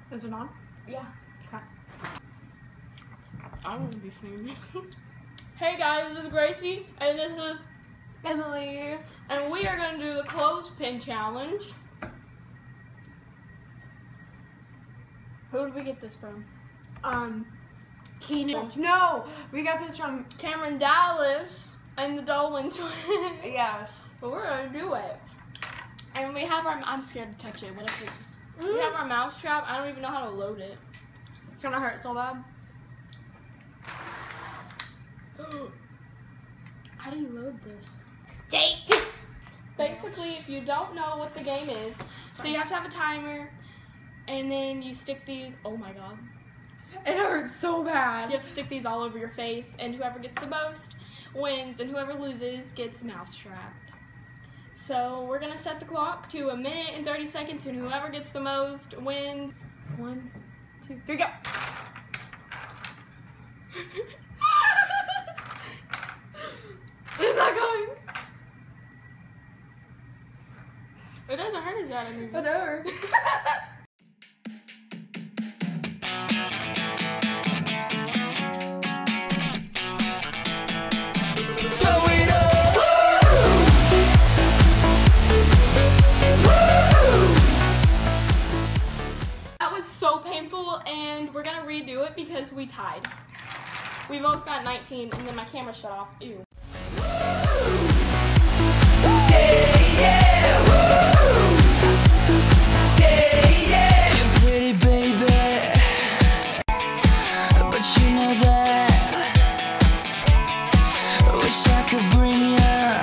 Is it on? Yeah. Okay. I want to be famous. Hey guys, this is Gracie, and this is Emily. and we are going to do the clothespin challenge. Who did we get this from? Keenan. No, we got this from Cameron Dallas and the Dolan twins. yes. But we're going to do it. And we have our, I'm scared to touch it. What if we have our mouse trap? I don't even know how to load it. It's gonna hurt so bad. How do you load this? Basically, if you don't know what the game is, so you have to have a timer, and then you stick these, oh my god. It hurts so bad. You have to stick these all over your face, and whoever gets the most wins, and whoever loses gets mouse trapped. So we're gonna set the clock to 1 minute and 30 seconds, and whoever gets the most wins. 1, 2, 3, go! It's not going. It doesn't hurt as bad as it Whatever. That was so painful, and we're gonna redo it because we tied. We both got 19, and then my camera shut off. Ew. Pretty baby, but you know that I wish I could bring you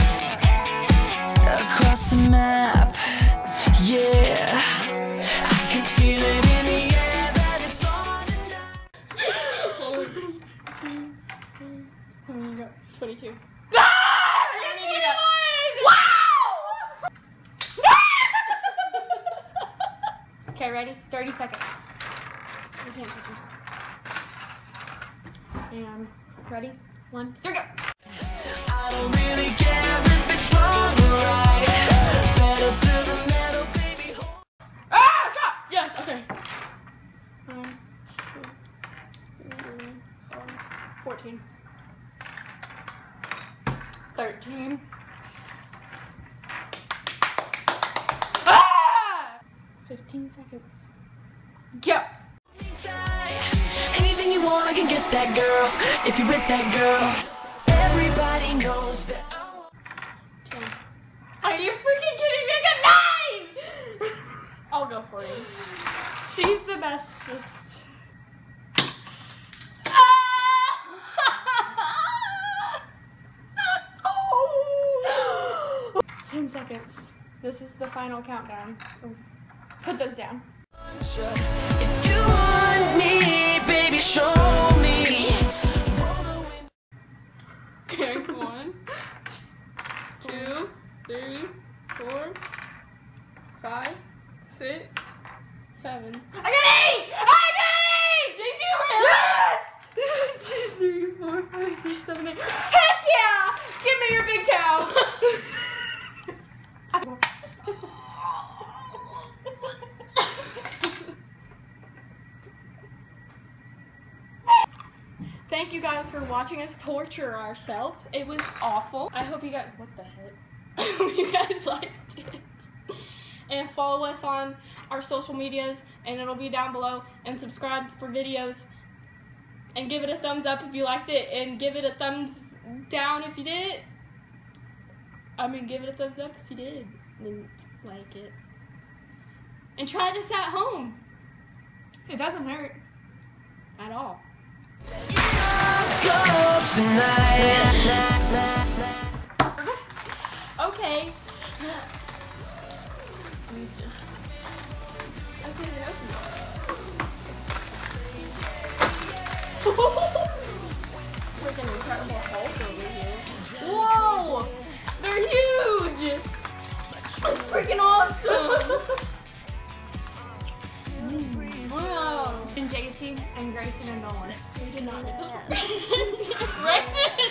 across the map. Yeah, I can feel it in the air that it's on and on. 22. Okay, ready? 30 seconds. I can't touch it. And ready? 1, 2, 3, go. I don't really care if it's wrong or right. Better to the metal, baby. Ah, stop! Yes, okay. 1, 2, 3, 4, 14. 13. 15 seconds. Go! Anything you want, I can get that girl. If you're with that girl, everybody knows that. 10. Are you freaking kidding me? I got 9! I'll go for you. She's the bestest. 10 seconds. This is the final countdown. Put those down. If you want me, baby, show me. Okay, 1, 2, 3, 4, 5, 6, 7. I got 8! I got 8! Did you really? Yes! 2, 3, 4, 5, 6, 7, 8. Heck yeah! Give me your big towel. Thank you guys for watching us torture ourselves. It was awful. I hope you guys, what the heck? I hope you guys liked it. And follow us on our social medias, and it'll be down below. And subscribe for videos. And give it a thumbs up if you liked it, and give it a thumbs down if you did. I mean, give it a thumbs up if you didn't like it. And try this at home. It doesn't hurt. At all. Go tonight. Okay. Freaking Incredible Hulk over here. Whoa! They're huge! That's freaking awesome! Wow. And JC and Grayson and Nolan. We did not. Grayson